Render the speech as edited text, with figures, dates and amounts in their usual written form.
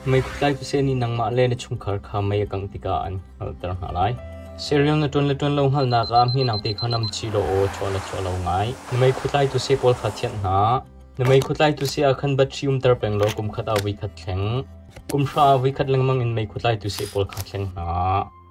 ไม่คุยตัวเส้นนี่นังมาเล่นชุ่มขาขาไม่กังติกาอันเอาตระหอะไรเซเรียลในตัวเล็กตัวลงหันนักมีนังตีขนมชิโร่ชวนเราไงไม่คุยตัวเส้นปอลขัดเทียนหาไม่คุยตัวเส้นขันบัดชิมตระเป็นโลกุมขัดเอาวิขัดแข็งกุมชาวิขัดแรงมังอินไม่คุยตัวเส้นปอลขัดแข็งหา